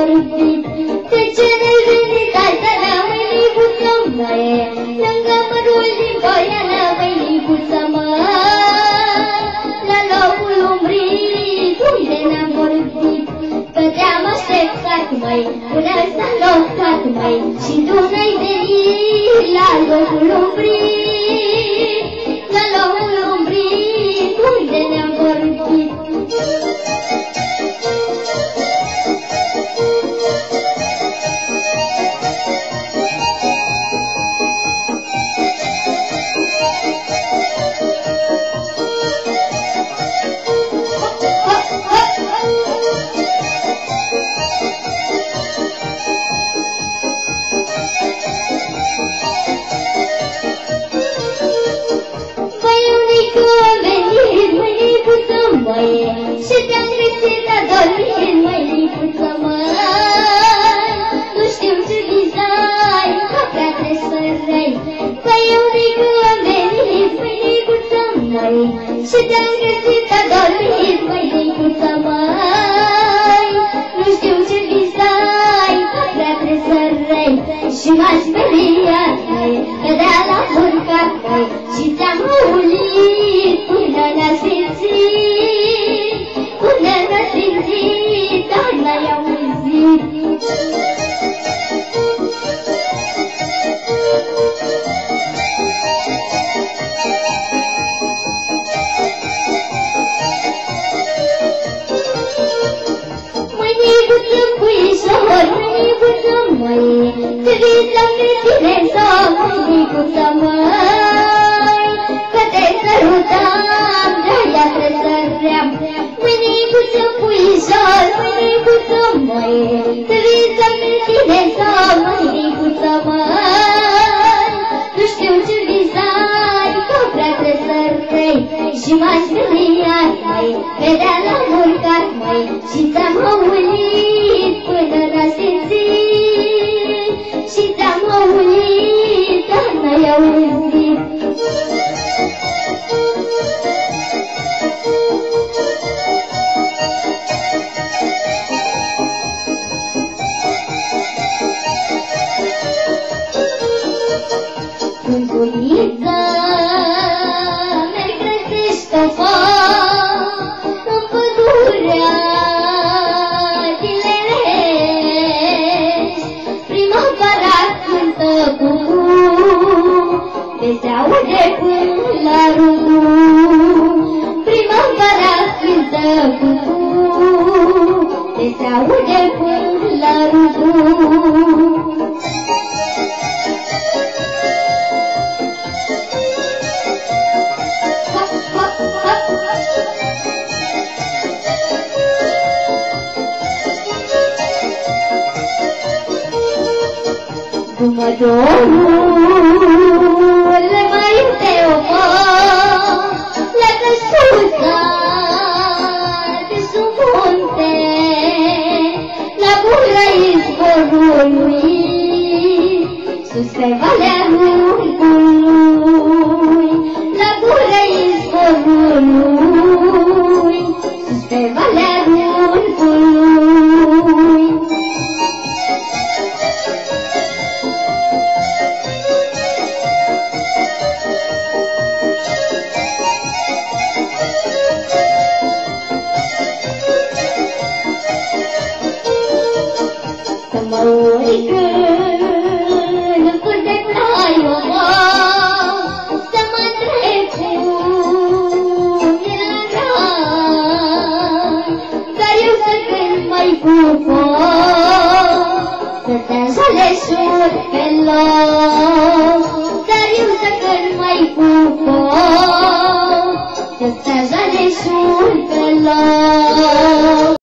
vorbit. De ce ne-ai venit asta la măinicuță, măi? Lângă mărul din Poiana, măinicuță, măi. La locul umbrit, unde ne-am vorbit. Că te-am așteptat, măi, până s-a locat, măi. Și tu n-ai venit la locul umbrit. La locul umbrit, unde ne-am vorbit. Și te-am găsit adormit, măinicuță, măi. Nu știu ce visai, că prea te sărai. Păi unică am venit, măinicuță, măi. Și te-am găsit adormit, măinicuță, măi. Nu știu ce visai, că prea te sărai. Și m-a speriat, măi, că de-a la furcat, măi. Și ți-am ulit până n-a simțit. Până n-a simțit, dar n-ai auzit. Măinicuță, puișor, măinicuță, măi, te vis lângă tine sau, măinicuță, măi, că te sărutam, de-aia te săream. Măinicuță, puișor, măinicuță, măi, te vis lângă tine sau, măinicuță, măi. Nu știu ce visai, că prea te sărei. Și m-ai speriat, măi, pe de-a l-am urcat, măi. Și ți-am aulit până n-a simțit. Și ți-am aulit, dar n-ai auzit. Cuncuniță, merg găsești o în pădurea din Lerești. Primăvara cântă cucu, de se aude până la rugu. Primăvara cântă cucu, de se aude până la rugu. Dumnezeul mai iute o la căsuța de sub munte, la gura izvorului, sus pe valea râului, la gura izvorului, sus pe valea râului. Să te înjale surpelor.